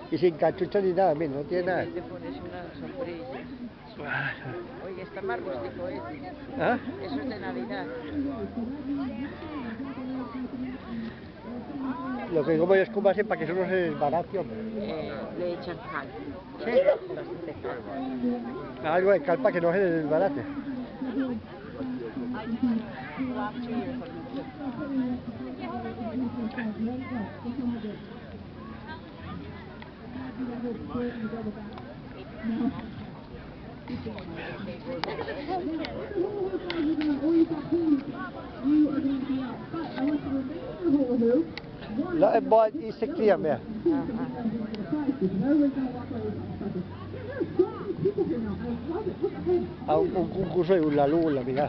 Y sin cachucha ni nada, mira, no tiene nada. Te pones una sombrilla. Oye, está más rústico, ¿eh? ¿Ah? Eso es de Navidad. Lo que como yo es como así para que eso no se desbarate, hombre. Le echan cal. ¿Sí? Bastante cal. Algo de cal para que no se desbarate. La è buona di secchia me. Ha un concurso di hula hula, mica.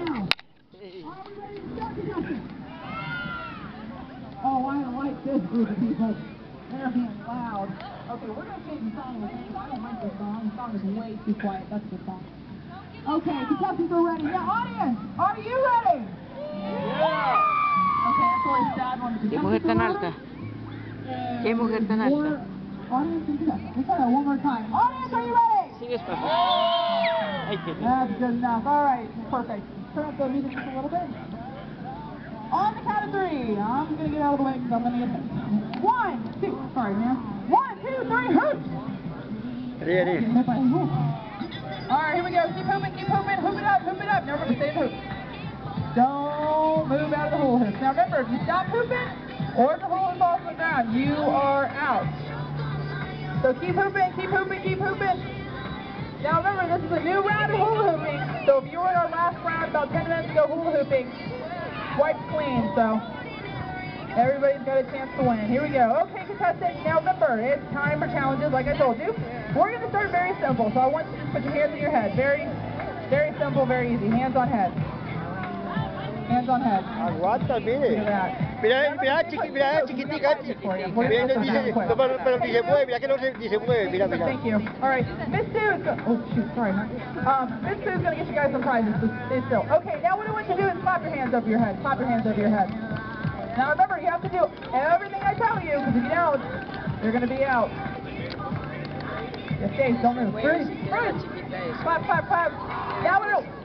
Oh, I don't like this group of people. They're being loud. Okay, we're going to change the song. I don't like this song. The song is way too quiet. That's the song. Okay, contestants are ready. Now, audience, are you ready? Yeah! Okay, that's always sad one. ¿Qué mujer tan alta? ¿Qué mujer tan alta? Audience and contestants. Let's try that one more time. Audience, are you ready? Sigues, papi. Ay, qué lindo. That's good enough. All right, perfect. Turn up the music just a little bit. On the count of three, I'm going to get out of the way because I'm going to get this. 1, 2, sorry, man. 1, 2, 3, hoot! Ready. All right, here we go. Keep hooping, hoop it up. Never stay in the hoop. Don't move out of the hula hoop. Now remember, if you stop hooping, or if the hula hoop falls on the ground, you are out. So keep hooping. Now remember, this is a new round of hula hooping. So if you were in our last round about 10 minutes ago hula hooping, wiped clean, so everybody's got a chance to win. Here we go. Okay, contestants, now remember, it's time for challenges, like I told you. We're going to start very simple, so I want you to just put your hands on your head. Very, very simple, very easy. Hands on head. Hands on head. Aguanta, mire. Mira, chiquitica. Mira, pero ni se mueve, mira que no se, ni se mueve, mira. Thank you. All right, Miss Sue is going oh shoot, sorry. Miss Sue is going to get you guys some prizes. Stay still. Okay, now what I want you to do is clap your hands over your head. Clap your hands over your head. Now remember, you have to do everything I tell you, because if you don't, you're going to be out. Yes, Dave, don't move. Freeze. Clap. Now what do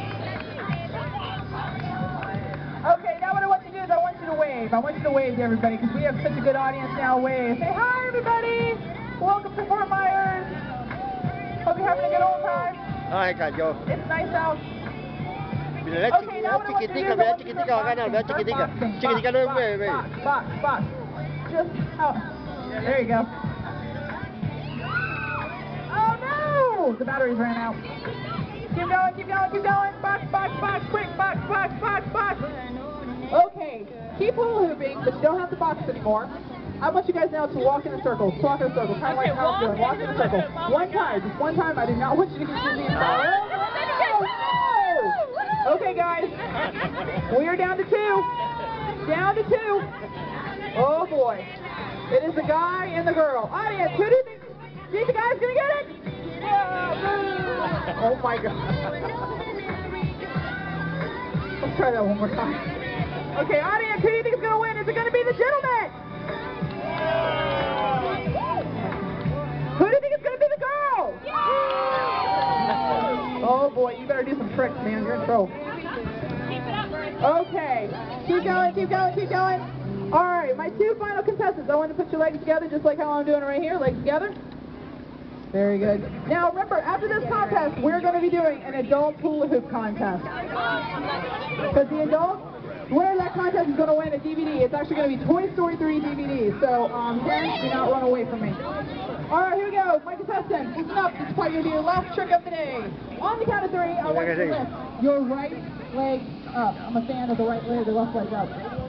Okay, now what I want you to do is I want you to wave. I want you to wave to everybody because we have such a good audience now. Wave. Say hi, everybody. Welcome to Fort Myers. Hope you're having a good old time. Ay, cayó. It's nice out. Mira la chiquitica, mira chiquitica va a ganar, mira chiquitica. Chiquitica no se mueve. Box. Just out. There you go. Oh no! The batteries ran out. Keep going. Box. Quick, box. Okay, keep hula hooping, but you don't have to box anymore. I want you guys now to walk in a circle. Kind of like how I'm doing. Walk in a circle. Just one time. I do not want you to get the entire. Okay, guys. We are down to two. Oh boy. It is the guy and the girl. Audience, who do you think the guy's gonna get it? Oh my God. Let's try that one more time. Okay, audience, who do you think is going to win? Is it going to be the gentleman? Who do you think is going to be the girl? Oh boy, you better do some tricks, man. You're in trouble. Okay, keep going. All right, my two final contestants. I want to put your legs together just like how I'm doing right here. Legs together. Very good. Now remember, after this contest, we're going to be doing an adult hula hoop contest. Because the adult winner of that contest is going to win a DVD. It's actually going to be Toy Story 3 DVD. So, parents, do not run away from me. All right, here we go. My contestants, listen up. This is probably going to be your last trick of the day. On the count of three, I want you to lift your right leg up. I'm a fan of the right leg, the left leg up.